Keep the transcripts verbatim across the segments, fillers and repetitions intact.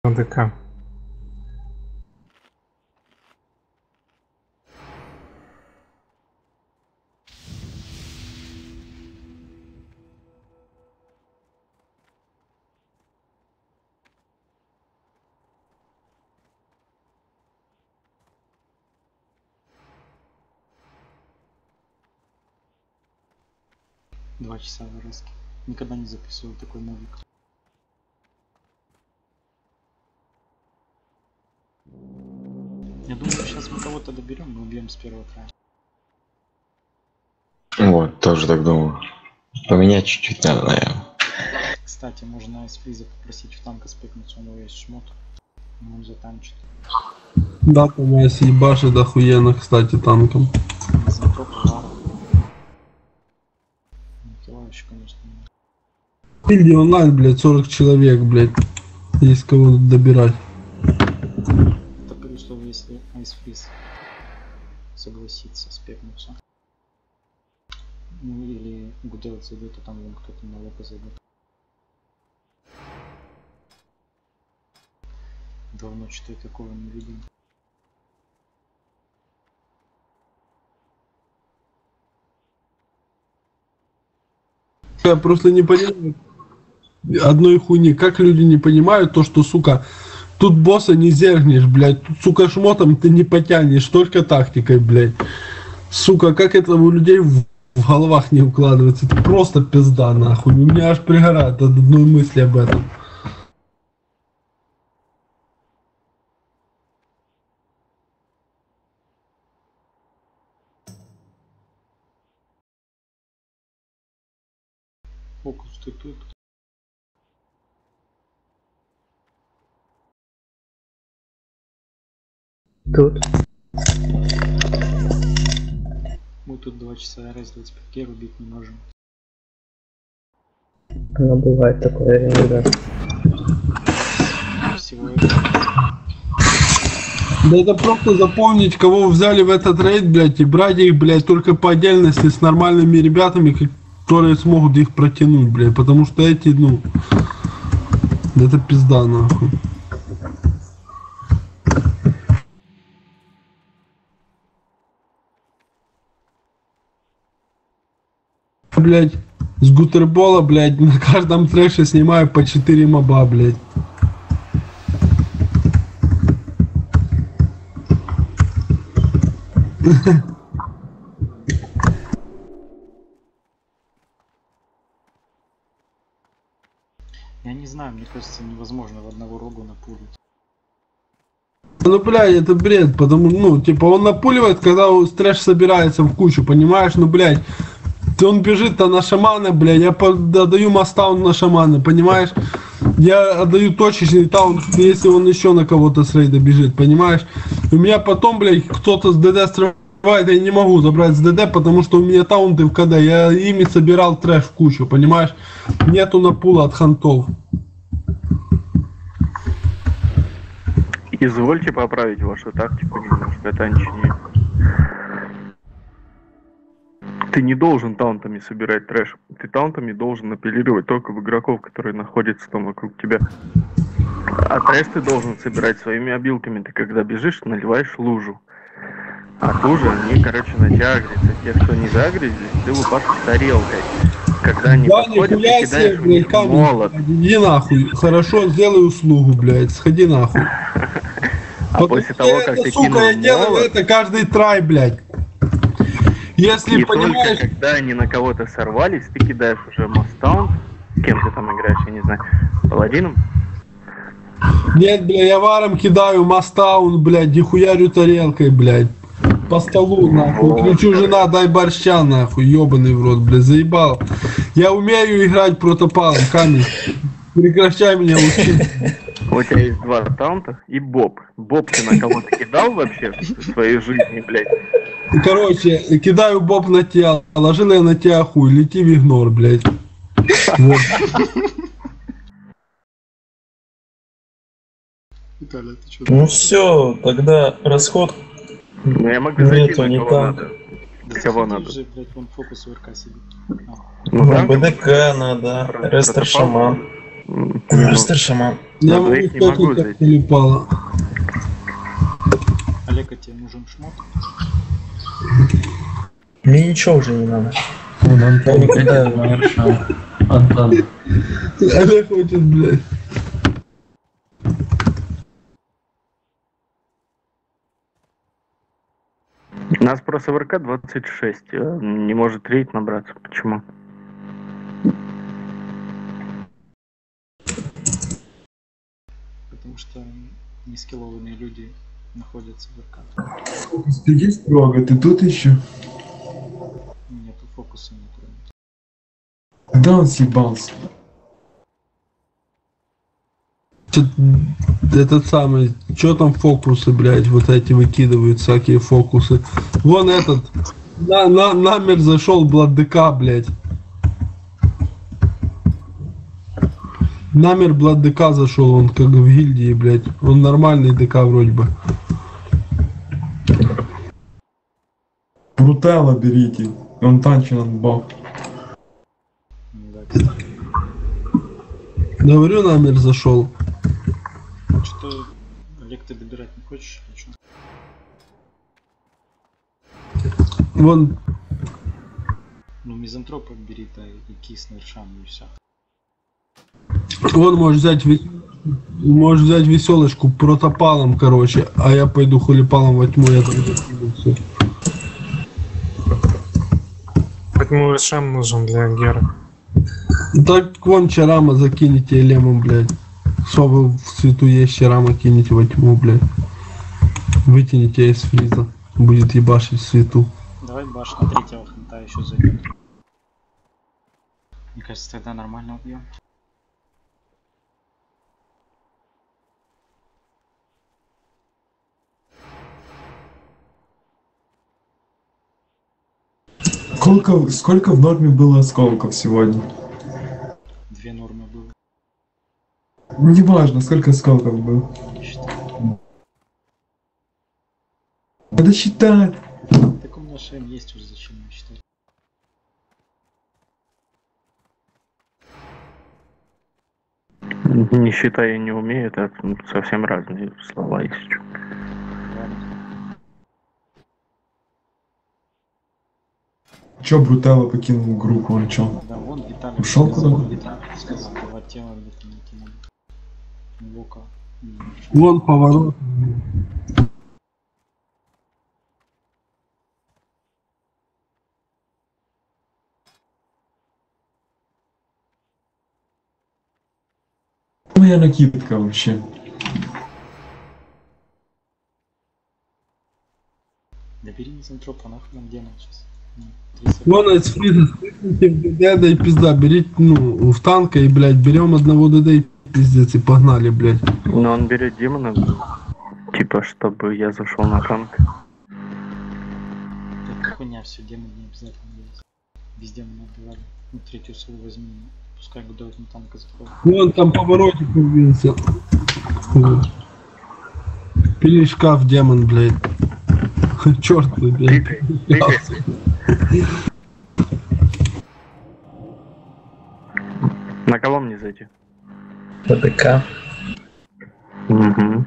АДК. Два часа вырезки. Никогда не записывал такой мувик. Я думаю, сейчас мы кого-то доберем, мы убьем с первого края. Вот, тоже так думаю. Поменять чуть-чуть надо, наверное. Кстати, можно из фриза попросить в танка спекнуться, у него есть шмот. Он затанчит. Да, по-моему, ебашит охуенно, кстати, танком. Киловищ, конечно. Или онлайн, блядь, сорок человек, блядь. Есть кого добирать. Это при условии, если айсфриз согласится спекнуться. Ну или Гуделт зайдет, а там вон кто-то на локо зайдет. Давно что-то такого не видел. Я просто не понимаю одной хуйни. Как люди не понимают то, что, сука, тут босса не зергнешь, блядь. Тут, сука, шмотом ты не потянешь, только тактикой, блядь. Сука, как это у людей в, в головах не укладывается. Это просто пизда, нахуй. У меня аж пригорает от одной мысли об этом. Фокус ты тут. Тут. Мы тут два часа раз двадцать пять гер убить не можем. Ну, бывает такое иногда. Всего этого. Да это просто запомнить, кого взяли в этот рейд, блядь, и брать их, блядь, только по отдельности с нормальными ребятами, которые смогут их протянуть, блядь, потому что эти, ну, это пизда, нахуй. Блядь, с гутербола, блядь, на каждом трэше снимаю по четыре моба, блядь. Я не знаю, мне кажется, невозможно в одного рогу напулить. Ну, блядь, это бред, потому, ну, типа, он напуливает, когда трэш собирается в кучу, понимаешь, ну, блядь, он бежит-то на шамана, блядь, я отдаю мастаун на шамана, понимаешь, я отдаю точечный таун, если он еще на кого-то с рейда бежит, понимаешь, у меня потом, блядь, кто-то с ДД срывает, я не могу забрать с ДД, потому что у меня таунты в КД, я ими собирал трэш в кучу, понимаешь, нету напула от хантов. Извольте поправить вашу тактику немножко, танчнее. Ты не должен таунтами собирать трэш. Ты таунтами должен апеллировать только в игроков, которые находятся там вокруг тебя. А трэш ты должен собирать своими обилками. Ты когда бежишь, наливаешь лужу. А лужи, они, короче, на тебя агрятся. Те, кто не загрязились, ты лупашешь тарелкой. Когда они да, подходят, нихуя ты себе, кидаешь в блядь, них камень, молот. блядь, иди нахуй. Хорошо, сделай услугу, блядь, сходи нахуй. А после того, как ты кинул я делаю молот, это каждый трай, блядь. Если и понимаешь... только когда они на кого-то сорвались, ты кидаешь уже мастаун. Кем ты там играешь, я не знаю. Паладином? Нет, бля, я варом кидаю мастаун, блядь, дихуярю тарелкой, блядь. По столу, нахуй. Кричу, жена, дай борща, нахуй, ебаный в рот, блядь, заебал. Я умею играть протопалом, камень. Прекращай меня учить. У тебя есть два таунта и Боб. Боб ты на кого-то кидал вообще в своей жизни, блядь? Короче, кидаю Боб на тебя, ложил я на тебя хуй, лети в игнор, блядь. Вот. Виталий, ты что? Ну все, тогда расход. Ну я могу зайти Нету, на не кого так. надо. Для кого надо. Уже, блядь, вон фокус в РК сидит. А. Ну, Ну, да? БДК надо, Рестер Шаман. М, Рестер Шаман. Я На могу двоих не могу сказать, как зайти. улипало. Олег, а тебе нужен шмот? Мне ничего уже не надо. Вон Я Антон, никогда- Петя, Варшава. Антон. Олег хочет, блядь. У нас просто в РК двадцать шесть. э, Не может рейд набраться. Почему? Потому что нескиллованные люди находятся в РК. Ты есть Рога? Ты тут еще? Нету фокуса, нету. Когда он съебался? Чё- Этот самый, что там фокусы, блядь, вот эти выкидывают всякие фокусы. Вон этот, на, на, намер зашел Бладдека, блядь. Намер Бладдека зашел, он как в гильдии, блядь. Он нормальный ДК вроде бы. Брутелла берите. Он танчен от баб. Да, Говорю, намер зашел. что, Олег, ты добирать не хочешь или что? Вон, Ну, мизантропа бери, да, и кис на Иршану, и все. он может взять, ве- может взять веселочку протопалом, короче, а я пойду хулипалом во тьму, я там закину всё. Поэтому Шам нужен для Гера. Так вон Чарама закинете элемом, блядь. Что вы в свету есть, Чарама кинете во тьму, блядь. Вытяните из фриза. Будет ебашить в свету. Давай баш на третьего ханта еще зайдет. Мне кажется, тогда нормально убьем. Сколько, сколько в норме было осколков сегодня? Две нормы было. Неважно, сколько осколков было. Не считаю. Надо считать. Так у меня шем есть уже, зачем мне считать? Не считая, не умею, это ну, совсем разные слова, если что. Ладно. Чё Брутелла покинул группу, он чё? Да, вон Виталий. Ушёл сказал, куда-то? Виталий сказал, два тела где-то найти надо. Лока. Вон поворот. Моя накидка вообще. Да бери мизантропа, нахуй нам демон сейчас. Ну, тридцать. Вон из фриза спрыгните в ДД, да и пизда. Берите, ну, в танка и, блядь, берем одного ДД и пиздец, и погнали, блядь. Но он берет демона, типа, чтобы я зашел на танк. Это хуйня, все, демон не обязательно делать. Без демона убивали. Ну, третью свою возьми, пускай гудают на танка заходит. Вон там поворотик появился. Пили шкаф, демон, блядь. Черт, блядь. Тыкай, тыкай. На кого мне зайти? ВДК. Угу.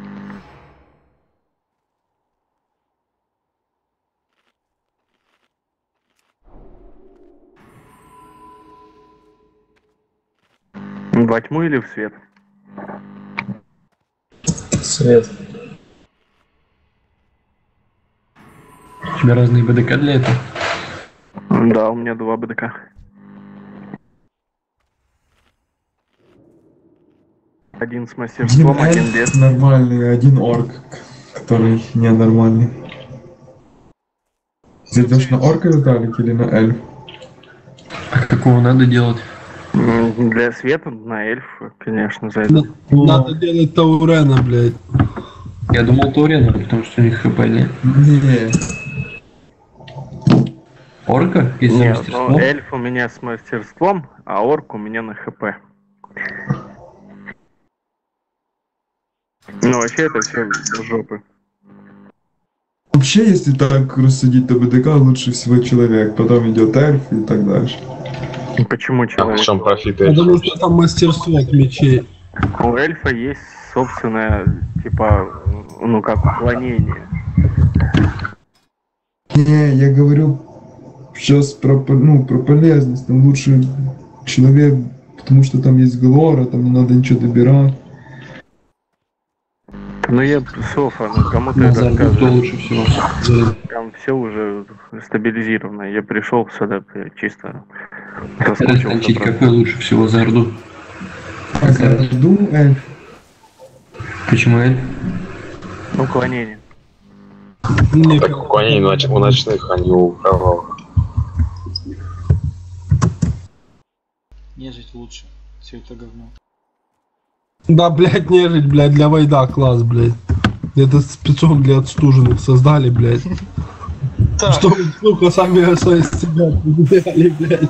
Во тьму или в свет? Свет. У тебя разные БДК для этого? Да, у меня два БДК. Один с Один мастерством, один эльф без. нормальный, один орк, который ненормальный. Зайдешь на орка, Виталик, или на эльф? А какого надо делать? М, Для света на эльф, конечно, зайду. Надо делать Таурена, блядь. Я думал Таурена, потому что у них хп нет. Не, Орка? Если Нет, мастерство? ну, эльф у меня с мастерством, а орк у меня на хп. Ну, вообще это все жопы. вообще, если так рассудить, то БДК лучше всего человек, потом идет эльф и так дальше. Почему А в человек? чем профит Потому эльфа? что там мастерство от мечей. У эльфа есть собственное, типа, ну как уклонение. Не, я говорю сейчас про, по- ну, про полезность. Там лучше человек, потому что там есть глора, там не надо ничего добирать. Ну я Софа, ну кому ты На это зарду кто рассказываешь? лучше всего? За- Там все уже стабилизировано. Я пришел сюда я чисто Станчить соскучился. просто. какой лучше всего за орду? А за Орду эльф. Почему эльф? Ну, уклонение. Мне Так уклонение нач- у ночных, а не у кровавых. Нежить лучше. Все это говно. Да, блядь, нежить, блядь, для войда класс, блядь. Это спецом для отстуженных создали, блядь. Чтобы, сука, сами свои себя подбирали, блядь.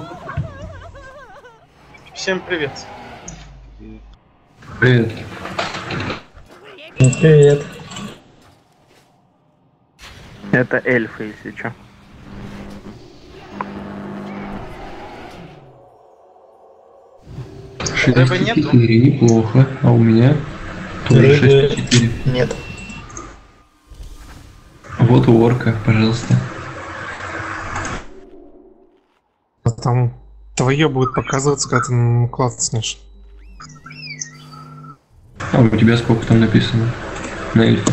Всем привет. И Привет. Ну, привет. Это эльфы, если что. Рыбы нету? шестьдесят четыре, неплохо. А у меня тоже Рыбы шестьдесят четыре. нет. Вот у орка, пожалуйста. А там твое будет показываться, когда ты м, клацнешь. А у тебя сколько там написано? На эльфе.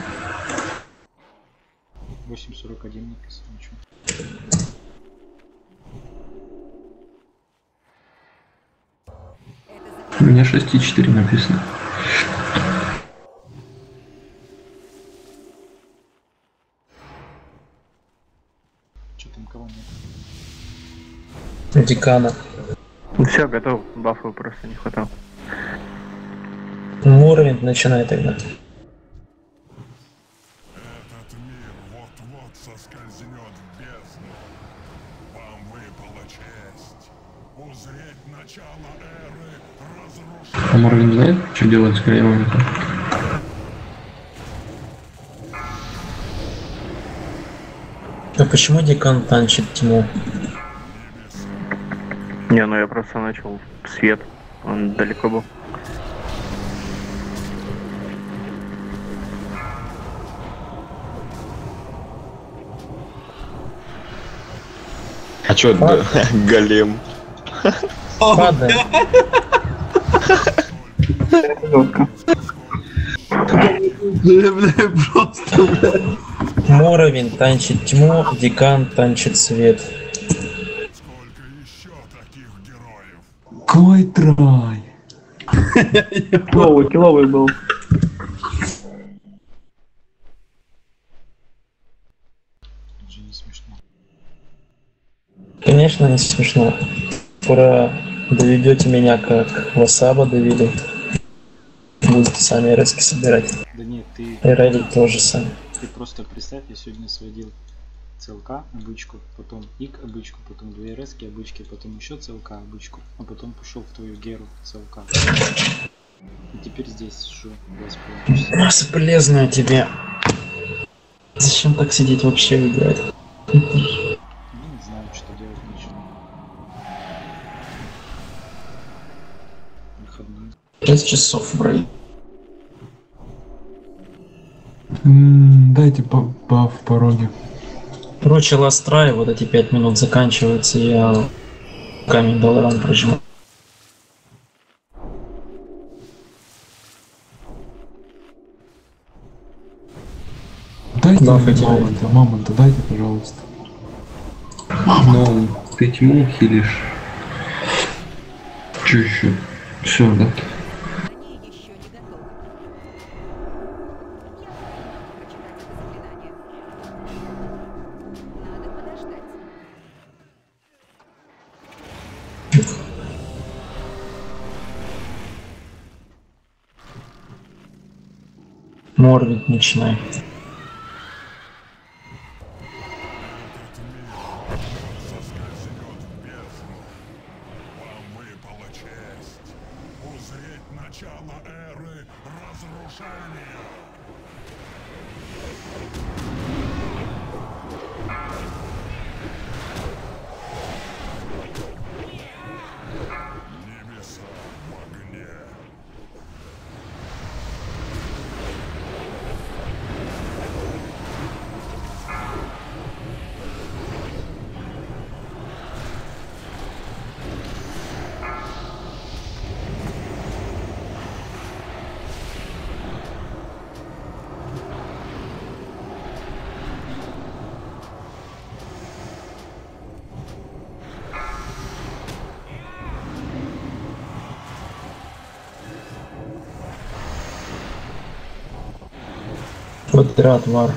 восемь сорок один написано. Ничего. У меня шесть и четыре написано. Что там кого нет? Декана. Ну все, готов. Бафов просто не хватало. Ну, уровень начинай тогда. Этот мир вот-вот соскользнет в бездну. Вам выпала честь узреть начало эры разрушения. А Морвин знает, что делать с кремами-то? А почему декан танчит тьму? Не, ну я просто начал свет. Он далеко был. А чё, д- голем? Падает. Бля, бля, просто, бля. Моровин танчит тьму, декан танчит свет. Сколько еще таких героев? Кой трай. Киловый, киловый был. Это же не смешно. Конечно, не смешно. Скоро доведете меня, как Васаба довели. Будете сами РСки собирать. Да нет, ты, И Релли тоже сами. ты просто представь, я сегодня сводил ЦЛК обычку, потом ИК обычку, потом две РСки обычки, потом еще ЦЛК обычку, а потом пошел в твою Геру ЦЛК. И теперь здесь сижу два с половиной часа. Бесполезно тебе. Зачем так сидеть вообще играть? Ну, не знаю, что делать ничего. Выходные. шесть часов вроде. М, Дайте по- баф в пороге. Короче, ластрай, вот эти пять минут заканчиваются, я камень долларам прожиму. Дайте Баф мне эти мамонта, мамонта, дайте, пожалуйста. Ну, ты тьму хилишь. Че еще? Все, да? Морвит начинай. Соскользнет в бездну. Вам выпала честь узреть начало эры разрушения. Небеса в огне. Квадрат вар.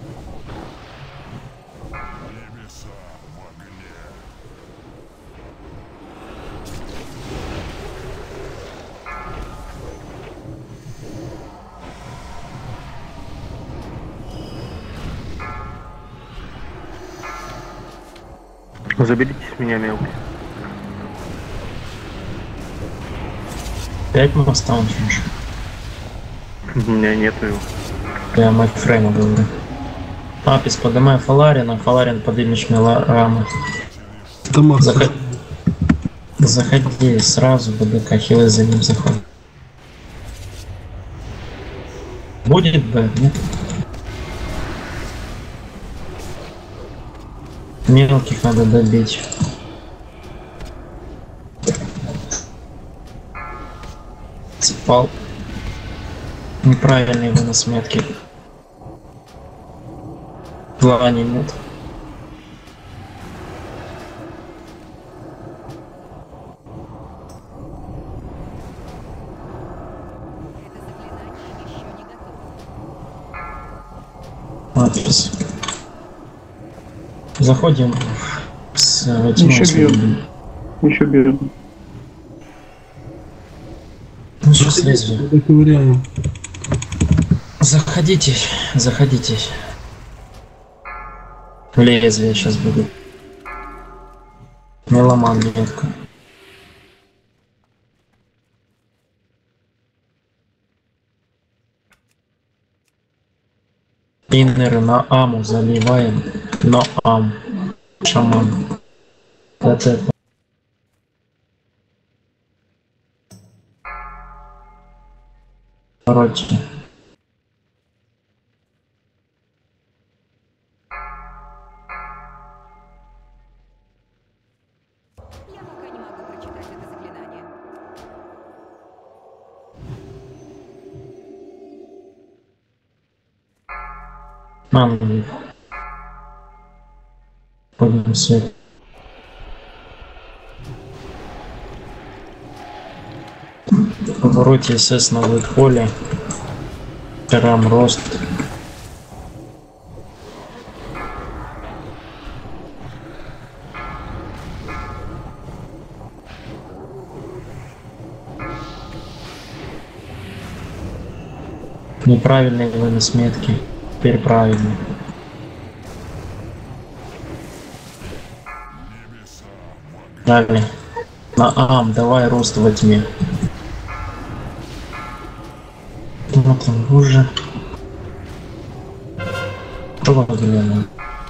Небеса в огне. Заберите с меня мелкий. Пять моста начнешь. У меня нету его. Я мать фрейма говорю. Апис, поднимай Фаларина, Фаларин подымешь Мелораму. Там Заходи. Заходи сразу, БДК, хилы за ним заходит. Будет Б, нет? Мелких надо добить. Спал. Неправильный вынос метки. Плане нет. Надпись. Заходим с Еще бьют. Еще бьют. Ну сейчас лезвие. Доковыряем. Заходите, заходите. Лезвие сейчас будет. Меломан метка. Иннеры на аму заливаем. На ам. Шаман. Вот это. Короче. Я пока не могу прочитать это заклинание. Мам. Пойдем свет. В повороте СС на Вайтхолле. Рам рост. Неправильный вынос метки. Теперь правильный. Далее. На ам, давай рост во тьме. Смотрим уже. Что глянем?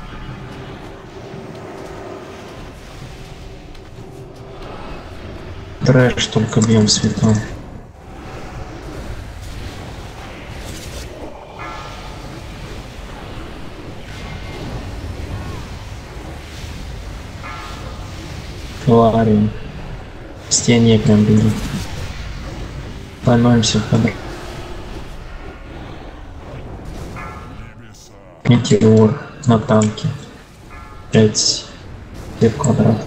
Трэш только бьем светом. Филариум. В стене прям бегут. Поймаемся в кадр. Метеор на танке. пять в квадрат.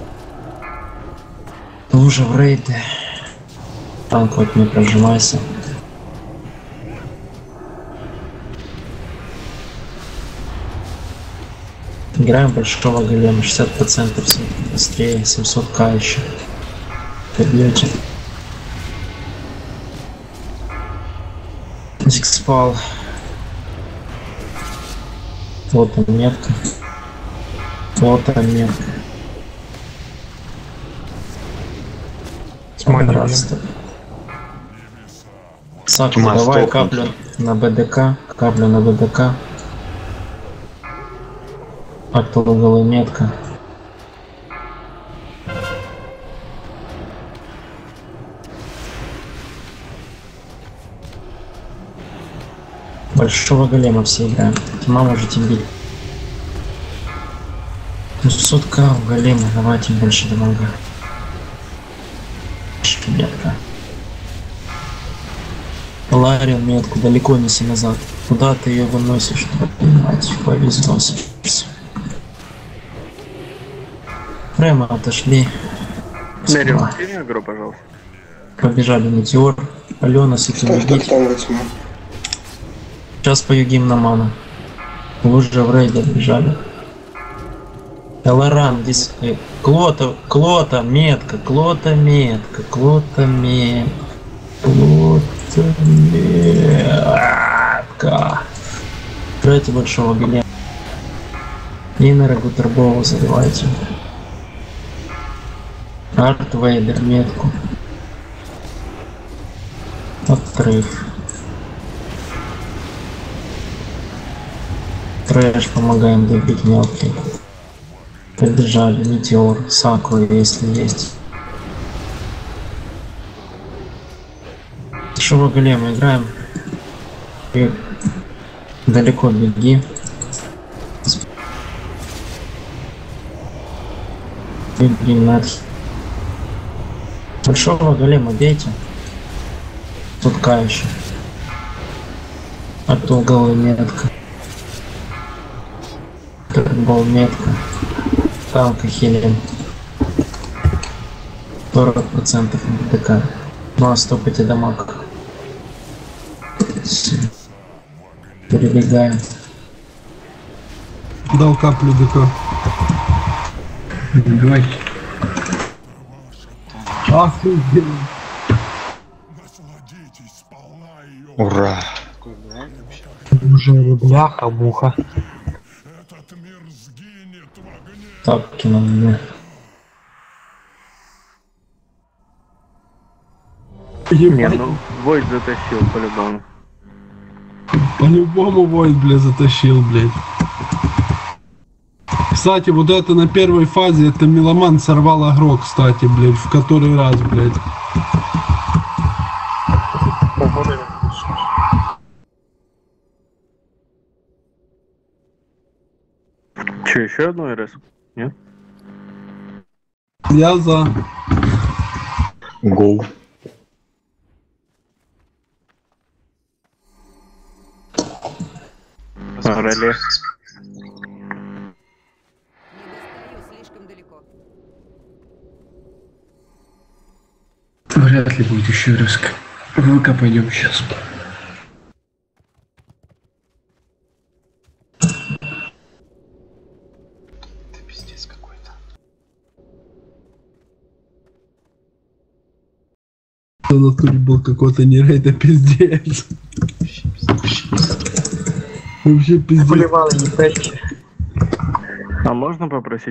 Лужа в рейды. Танк вот не прожимайся. Играем большого голема, шестьдесят процентов быстрее, семьсот ка еще. Побьете. Зиг спал. Вот он метка. Вот он метка. Здравствуй. Саку, давай каплю на БДК. Каплю на БДК. Актовая метка. Большого голема все играем. Тьма можете бить. Ну сотка у голема, давайте больше дамага. Метка. Ларил метку, далеко неси назад. Куда ты ее выносишь? Мать, повезлось. Прямо отошли. Мерил, сильно игру, Сейчас пою гимн Амана. Вы уже в рейде бежали. Элоран, здесь... э, Клота, Клота, метка, Клота, метка, Клота, метка. Клота, метка. Играйте большого голема. Иннера Гутербова заливайте. Арт Вейдер, метку. Отрыв. Трэш, помогаем добить мелкий. Побежали, метеор, саку, если есть. Большого голема играем. И далеко беги. Беги нахер. Большого голема бейте. Тут кающий. А то головы метка. Был метка. Танка хилим. сорок процентов ДК. Ну а стопайте дамаг. Перебегаем. Дал каплю ДК. Давайте. Охуенно. Насладитесь сполна ее. Ура! Такое бывает вообще? Уже бляха, муха. Этот мир сгинет в огне. Тапки на мне. Не, Ебать. ну, Войд затащил по-любому. По-любому Войд, блядь, затащил, блядь. Кстати, вот это на первой фазе, это Меломан сорвал агро, кстати, блядь, в который раз, блядь. Че, еще одну РС? Нет? Я за. Гоу. А, реле. Не достаю, слишком далеко. Вряд ли будет еще раз. В ВК пойдем сейчас. Это пиздец какой-то. В натуре был какой-то не рейд, а пиздец. Вообще пиздец. Вообще пиздец. Поливал не печки. А можно попросить